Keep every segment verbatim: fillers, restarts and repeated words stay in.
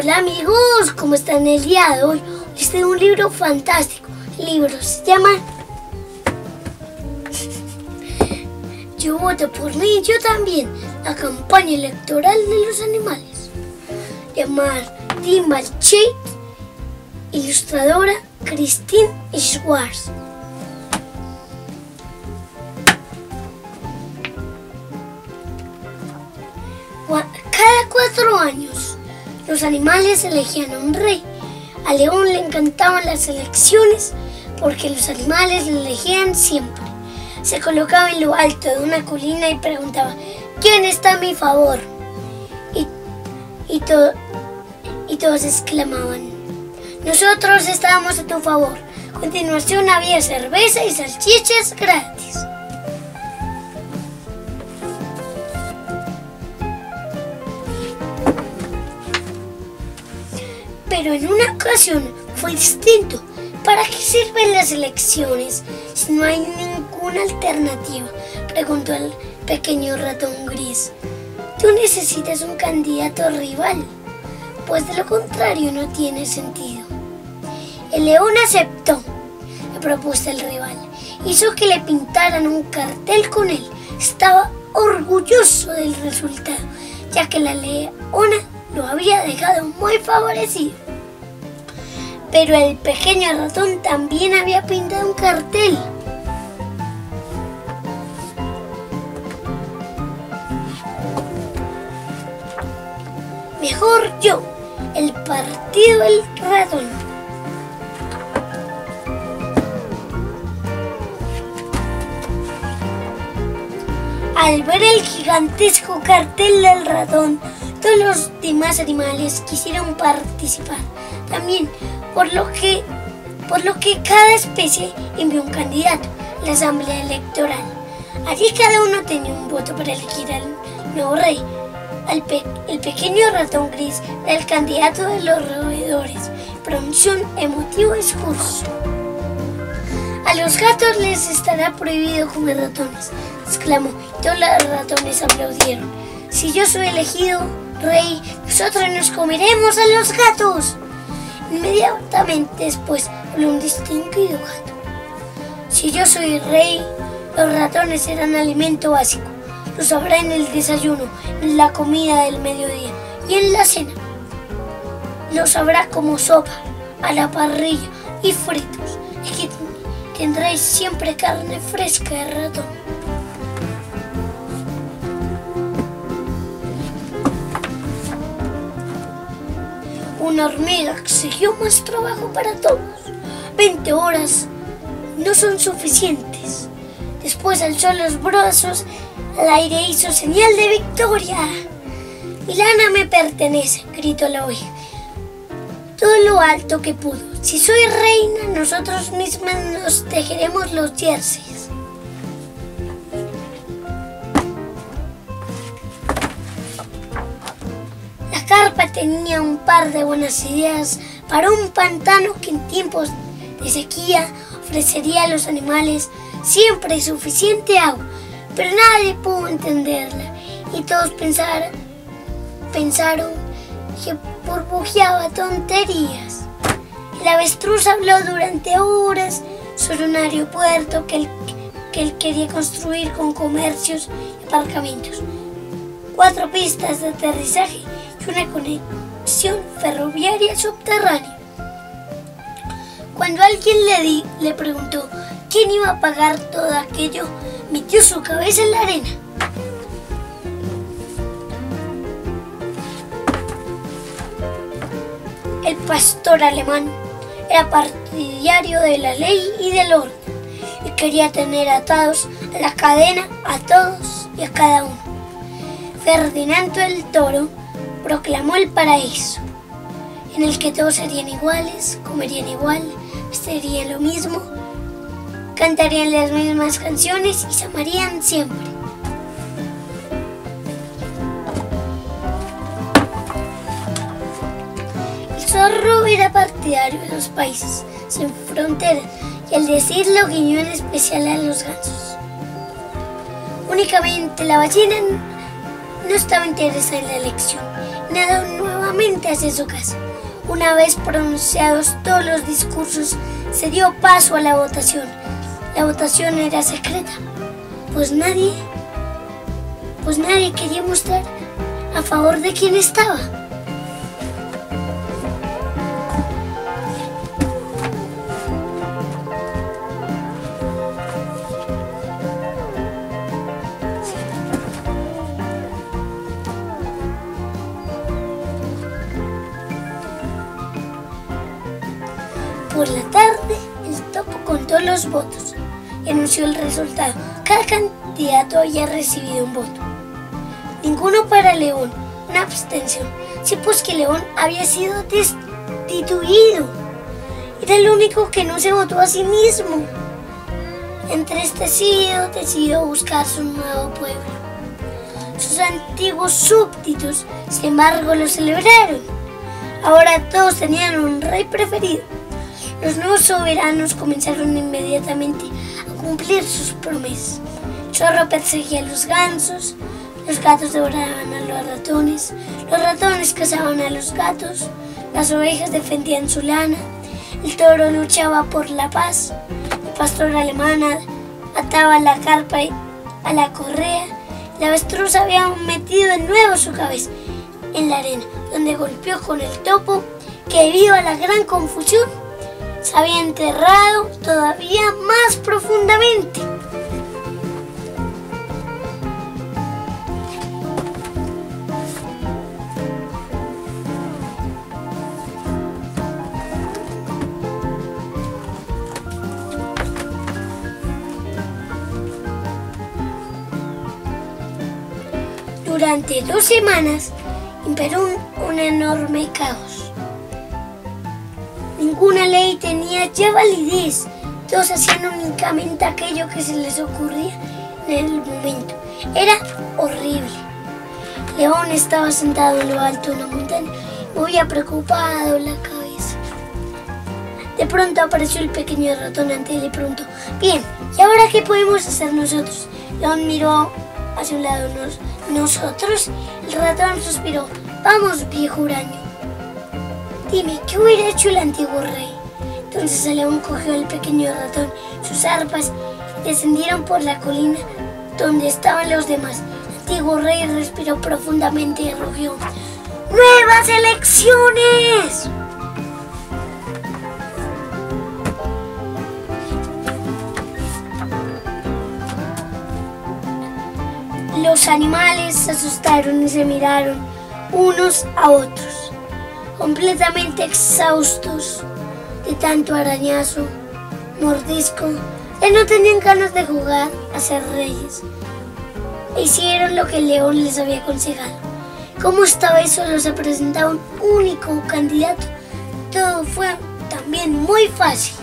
Hola amigos, ¿cómo están el día de hoy? Les tengo un libro fantástico. El libro se llama Yo voto por mí, yo también. La campaña electoral de los animales. De Martin Balchait, ilustradora Christine Schwarz. Cada cuatro años, los animales elegían a un rey. A León le encantaban las elecciones porque los animales le elegían siempre. Se colocaba en lo alto de una colina y preguntaba: ¿quién está a mi favor? Y, y, to, y todos exclamaban: nosotros estábamos a tu favor. A continuación había cerveza y salchichas gratis. Pero en una ocasión fue distinto. ¿Para qué sirven las elecciones si no hay ninguna alternativa?, preguntó el pequeño ratón gris. Tú necesitas un candidato rival, pues de lo contrario no tiene sentido. El león aceptó la propuesta del rival. Hizo que le pintaran un cartel con él. Estaba orgulloso del resultado, ya que la leona lo había dejado muy favorecido. Pero el pequeño ratón también había pintado un cartel. Mejor yo, el partido del ratón. Al ver el gigantesco cartel del ratón, todos los demás animales quisieron participar también, por lo que, por lo que cada especie envió un candidato a la asamblea electoral. Allí cada uno tenía un voto para elegir al nuevo rey. Al pe el pequeño ratón gris era el candidato de los roedores. Pronunció un emotivo discurso. A los gatos les estará prohibido comer ratones, exclamó. Todos los ratones aplaudieron. Si yo soy elegido rey, nosotros nos comeremos a los gatos. Inmediatamente después habló un distinguido gato. Si yo soy rey, los ratones serán alimento básico. Los habrá en el desayuno, en la comida del mediodía y en la cena. Los habrá como sopa, a la parrilla y fritos. Y tendréis siempre carne fresca de ratón. Una hormiga exigió más trabajo para todos. Veinte horas no son suficientes. Después alzó los brazos al aire e hizo señal de victoria. Mi lana me pertenece, gritó la oveja, todo lo alto que pudo. Si soy reina, nosotros mismas nos tejeremos los jerseys. La carpa tenía un par de buenas ideas para un pantano que en tiempos de sequía ofrecería a los animales siempre suficiente agua, pero nadie pudo entenderla y todos pensaron, pensaron que burbujeaba tonterías. El avestruz habló durante horas sobre un aeropuerto que él, que él quería construir con comercios y aparcamientos, cuatro pistas de aterrizaje y una conexión ferroviaria subterránea. Cuando alguien le, di, le preguntó quién iba a pagar todo aquello, metió su cabeza en la arena. El pastor alemán era partidario de la ley y del orden y quería tener atados a la cadena a todos y a cada uno. Ferdinando el Toro proclamó el paraíso, en el que todos serían iguales, comerían igual, vestirían lo mismo, cantarían las mismas canciones y se amarían siempre. El zorro era partidario de los países sin fronteras y al decirlo guiñó en especial a los gansos. Únicamente la ballena no estaba interesada en la elección. Nadó nuevamente hacia su casa. Una vez pronunciados todos los discursos, se dio paso a la votación. La votación era secreta, pues nadie, pues nadie quería mostrar a favor de quién estaba. Por la tarde, el topo contó los votos y anunció el resultado. Cada candidato había recibido un voto. Ninguno para León, una abstención. Sí, pues que León había sido destituido. Era el único que no se votó a sí mismo. Entristecido, decidió buscar su nuevo pueblo. Sus antiguos súbditos, sin embargo, lo celebraron. Ahora todos tenían un rey preferido. Los nuevos soberanos comenzaron inmediatamente a cumplir sus promesas. El zorro perseguía a los gansos, los gatos devoraban a los ratones, los ratones cazaban a los gatos, las ovejas defendían su lana, el toro luchaba por la paz, el pastor alemán ataba la carpa a la correa, el avestruz había metido de nuevo su cabeza en la arena, donde golpeó con el topo, que debido a la gran confusión se había enterrado todavía más profundamente. Durante dos semanas imperó un, un enorme caos. Ninguna ley tenía ya validez. Todos hacían únicamente aquello que se les ocurría en el momento. Era horrible. León estaba sentado en lo alto de una montaña, muy preocupado la cabeza. De pronto apareció el pequeño ratón ante él y preguntó: bien, ¿y ahora qué podemos hacer nosotros? León miró hacia un lado. Nos, ¿Nosotros? El ratón suspiró: vamos, viejo huraño. Dime, ¿qué hubiera hecho el antiguo rey? Entonces el león cogió al pequeño ratón, sus arpas, y descendieron por la colina donde estaban los demás. El antiguo rey respiró profundamente y rugió: ¡nuevas elecciones! Los animales se asustaron y se miraron unos a otros, completamente exhaustos de tanto arañazo, mordisco. Ya no tenían ganas de jugar a ser reyes. E hicieron lo que el león les había aconsejado. Como esta vez solo se presentaba un único candidato, todo fue también muy fácil.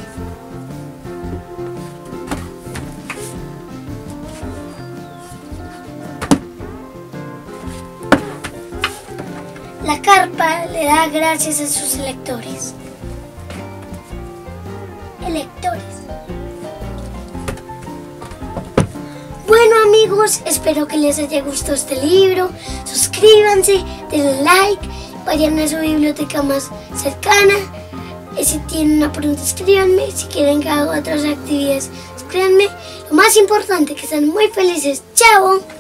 La carpa le da gracias a sus electores. Electores. Bueno, amigos, espero que les haya gustado este libro. Suscríbanse, denle like, vayan a su biblioteca más cercana. Y si tienen una pregunta, escríbanme. Si quieren que haga otras actividades, escríbanme. Lo más importante, que estén muy felices. ¡Chao!